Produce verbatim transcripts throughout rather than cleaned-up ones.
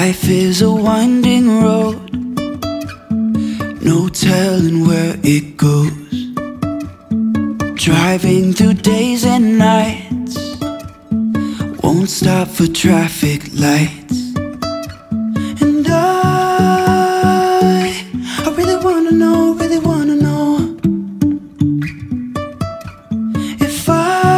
Life is a winding road, no telling where it goes. Driving through days and nights, won't stop for traffic lights. And I, I really wanna know, really wanna know if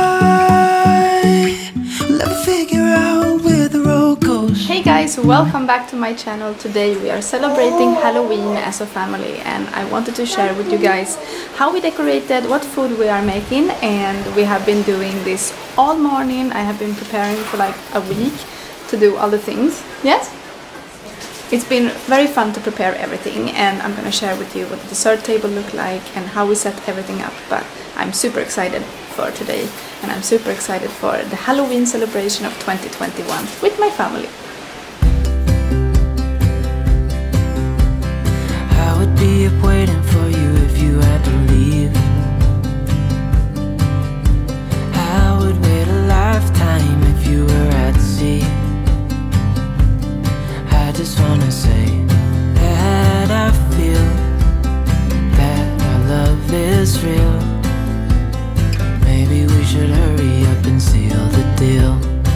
I will ever figure out where the road goes. Hey guys, welcome back to my channel. Today we are celebrating Halloween as a family, and I wanted to share with you guys how we decorated, what food we are making, and we have been doing this all morning. I have been preparing for like a week to do all the things. Yes? It's been very fun to prepare everything, and I'm gonna share with you what the dessert table looked like and how we set everything up. But I'm super excited for today, and I'm super excited for the Halloween celebration of twenty twenty-one with my family. I would be up waiting for you if you had to leave. I would wait a lifetime if you were at sea. I just wanna say that I feel that our love is real. Maybe we should hurry up and seal the deal.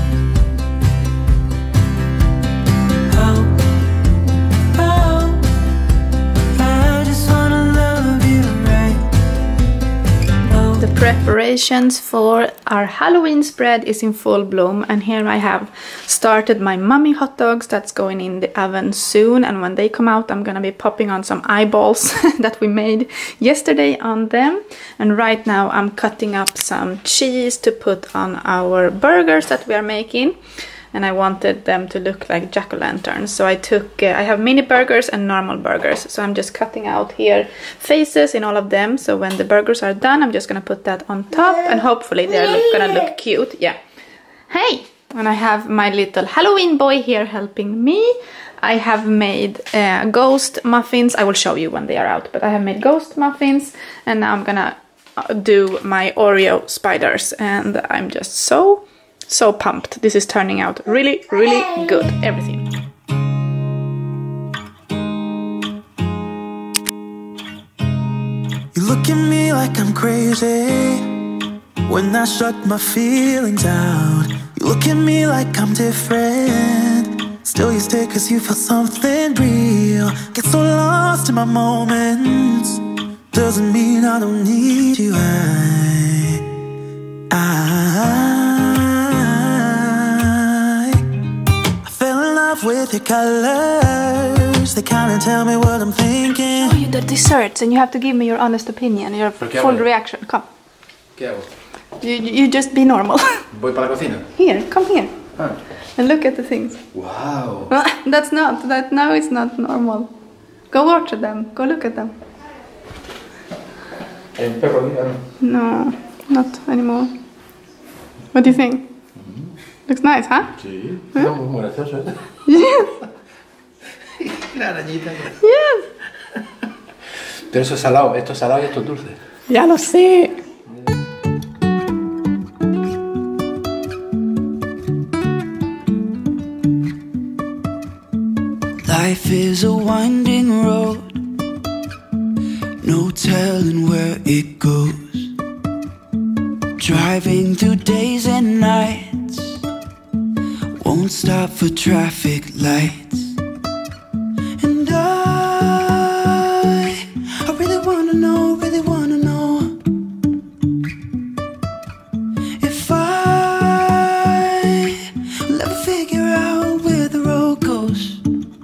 Preparations for our Halloween spread is in full bloom, and here I have started my mummy hot dogs that's going in the oven soon, and when they come out I'm gonna be popping on some eyeballs that we made yesterday on them. And right now I'm cutting up some cheese to put on our burgers that we are making, and I wanted them to look like jack-o'-lanterns. So I took, uh, I have mini burgers and normal burgers. So I'm just cutting out here faces in all of them. So when the burgers are done, I'm just gonna put that on top, and hopefully they're look, gonna look cute. Yeah. Hey! And I have my little Halloween boy here helping me. I have made uh, ghost muffins. I will show you when they are out, but I have made ghost muffins, and now I'm gonna do my Oreo spiders, and I'm just so So pumped. This is turning out really, really good. Everything. You look at me like I'm crazy when I shut my feelings out. You look at me like I'm different, still you stay cause you feel something real. Get so lost in my moments, doesn't mean I don't need you. I, I with your colors, they kinda tell me what I'm thinking. Show you the desserts, and you have to give me your honest opinion, your full reaction. Come. ¿Qué hago? You, you just be normal. Voy para la cocina. Here, come here. Ah. And look at the things. Wow. That's not, that now it's not normal. Go watch them, go look at them. Hay un perro aquí, No, not anymore. What do you think? Looks nice, huh? Sí, no, muy gracioso, ¿eh? Yes. La arañita. Yes. Pero eso es salado, esto es salado y esto es dulce. Ya lo sé. Life is a winding road, no telling where it goes. Driving through days and nights, won't stop for traffic lights. And I, I really wanna know, really wanna know if I will ever figure out where the road goes.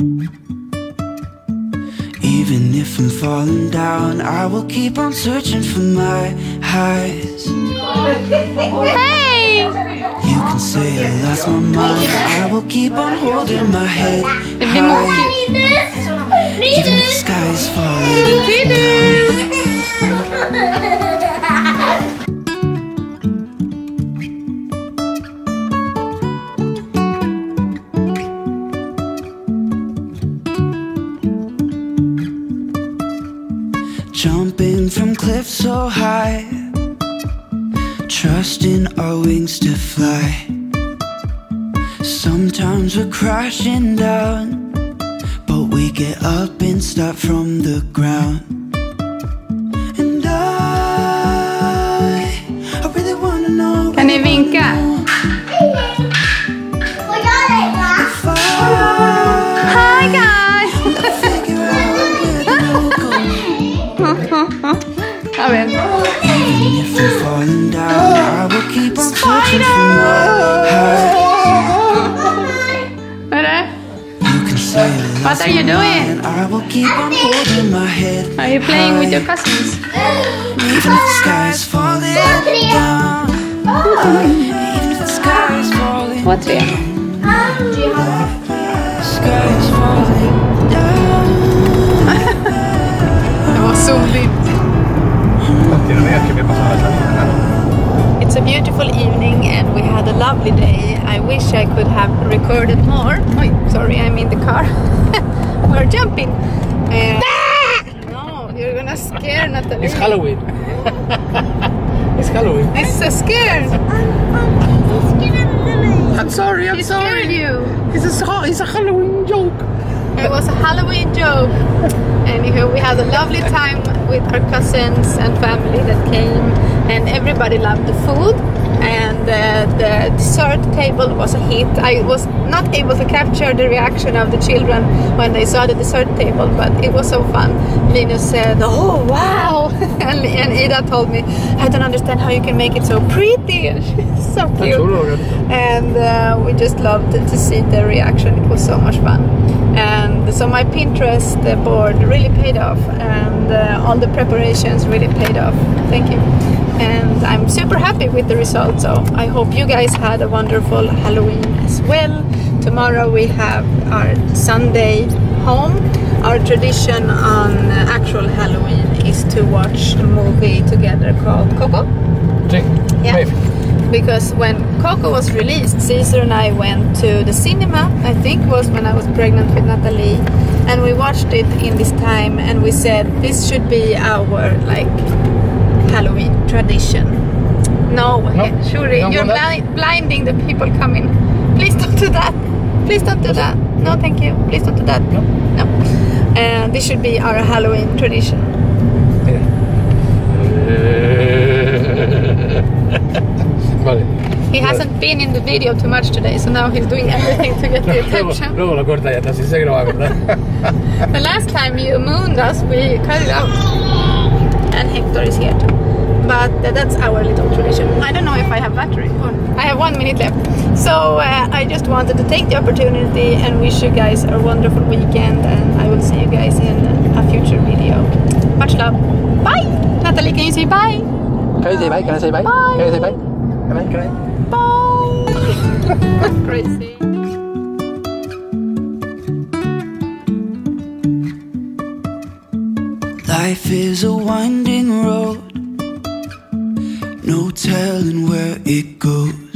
Even if I'm falling down, I will keep on searching for my highs. Hey! You can say I lost my mind, I will keep on holding my head high. Even if the sky is falling down. Jumping from cliffs so high, trusting our wings to fly. Sometimes we're crashing down, but we get up and start from the ground. And I, I really wanna know. Kan ni vinka? Hi guys! Jag vet. If we're falling down, I will keep on searching for more highs. Vad är det? You can say that What are you doing? I will keep on holding my head. Are you playing with your cousins? Even if the sky is falling down. Even if the sky is falling Vad tre? The sky is falling down. Det var soligt. It's a beautiful evening and we had a lovely day. I wish I could have recorded more. Oh, sorry, I'm in the car. We're jumping. Uh, no, you're gonna scare Natalie. It's Halloween. It's Halloween. I'm so scared. I'm sorry, I'm She sorry. scared you. It's a, it's a Halloween joke. It was a Halloween joke. Anywho, we had a lovely time with our cousins and family that came, and everybody loved the food. And uh, the dessert table was a hit. I was not able to capture the reaction of the children when they saw the dessert table, but it was so fun. Linus said, "Oh wow!" and, and Ida told me, "I don't understand how you can make it so pretty." And she's so cute. And uh, we just loved to see the reaction. It was so much fun. And so my Pinterest board really paid off, and uh, all the preparations really paid off. Thank you. And I'm super happy with the result, so I hope you guys had a wonderful Halloween as well. Tomorrow we have our Sunday home. Our tradition on actual Halloween is to watch a movie together called Coco. Yeah. Because when Coco was released, Caesar and I went to the cinema, I think was when I was pregnant with Natalie, and we watched it in this time, and we said this should be our like Halloween tradition. No, No, Shuri, don't you're want that. bli blinding the people coming. Please don't do that. Please don't do that. No, thank you. Please don't do that. No. No. Uh, this should be our Halloween tradition. Vale. He hasn't been in the video too much today, so now he's doing everything to get the Luego, attention. luego lo corta ya, así sé que lo va a cortar. The last time you mooned us, we cut it out. And Hector is here too. But uh, that's our little tradition. I don't know if I have battery. Oh, I have one minute left. So uh, I just wanted to take the opportunity and wish you guys a wonderful weekend. And I will see you guys in a future video. Much love. Bye! Natalie, can you say bye? Can I say bye? Can I say bye? Bye. Can I say bye? Can I? Can I? Bye! Crazy. Life is a winding road, no telling where it goes.